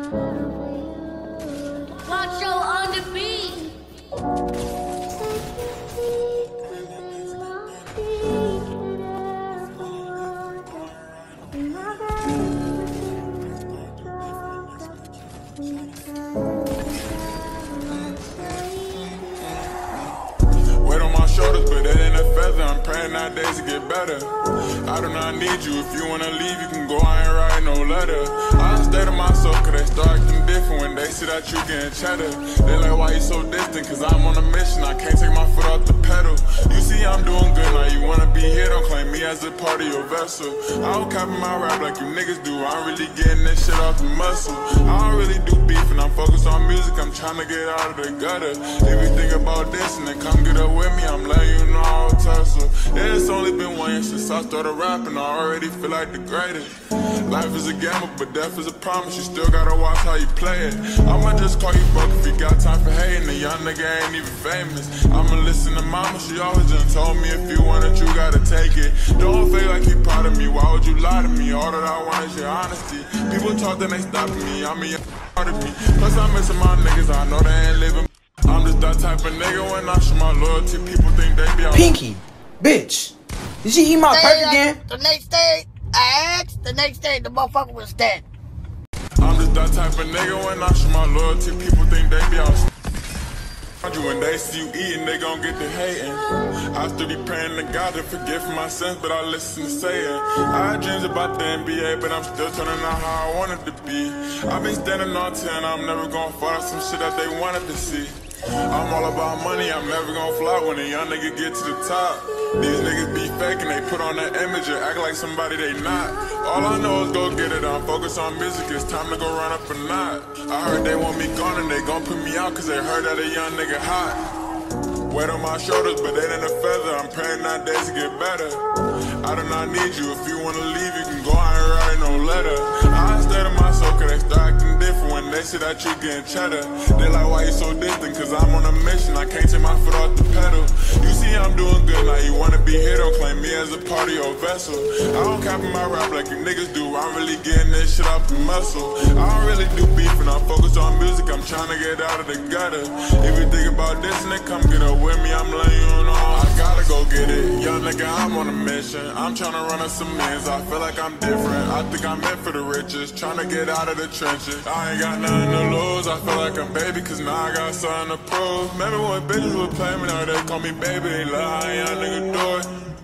Macho on the beat. Weight on my shoulders, but that ain't a feather. I'm praying nowadays to get better. I do not need you. If you wanna leave, you can go. I ain't write no letter. I stay to myself, cause they start acting different when they see that you getting cheddar. They like, why you so distant? Cause I'm on a mission. I can't take my foot off the pedal. You see, I'm doing good. Now you wanna be here, don't claim me as a part of your vessel. I don't cap in my rap like you niggas do. I'm really getting this shit off the muscle. I don't really do beef and I'm focused on music. I'm trying to get out of the gutter. If you think about this and then come get up with me, I'm letting you know I'll tussle. Yeah, it's only been 1 year since I started rapping. I already feel like the greatest. Life is a gamble, but death is a promise. You still gotta watch how you play it. I'ma just call you broke if you got time for hating. The young nigga ain't even famous. I'ma listen to mama, she always done told me if you want it, you gotta take it. Don't feel like you proud of me, why would you lie to me? All that I want is your honesty. People talk, then they stopping me, I mean, part of me. Plus I'm missing my niggas, I know they ain't living. I'm just that type of nigga when I show my loyalty, people think they be out. Pinky, bitch, did she eat my perk again? The next day, I asked, the next day the motherfucker was dead. I'm just that type of nigga when I show my loyalty, people think they be out. When they see you eating, they gon' get to hating. I still be praying to God to forgive my sins, but I listen to say it. I had dreams about the NBA, but I'm still turning out how I wanted to be. I've been standing on 10, I'm never gon' fall out some shit that they wanted to see. I'm all about money, I'm never gon' flop when a young nigga get to the top. These niggas be faking, they put on that image and act like somebody they not. All I know is go get it, I'm focused on music, it's time to go run up a knot. I heard they want me gone and they gon' put me out cause they heard that a young nigga hot. Weight on my shoulders, but they ain't a feather, I'm praying nowadays to get better. I do not need you, if you wanna leave, you can go, I ain't write no letter. I stay to myself cause they start acting different when they see that you getting cheddar. They like, why you so distant? Cause I'm on a mission, I can't take my foot off the pedal. You see I'm doing good, now you wanna be here, don't claim me as a part of your vessel. I don't cap in my rap like you niggas do, I'm really getting this shit off the muscle. I don't really do beef and I'm focused on music, I'm trying to get out of the gutter. If you think about this and then come get up with me, I'm letting you know I gotta go get it. Young nigga, I'm on a mission, I'm trying to run up some mans, I feel like I'm different. I think I'm meant for the riches, trying to get out of the trenches. I ain't got nothing to lose, I feel like I'm baby, cause now I got something to prove. Remember when bitches would play me, now they call me baby, they lie, young nigga do it.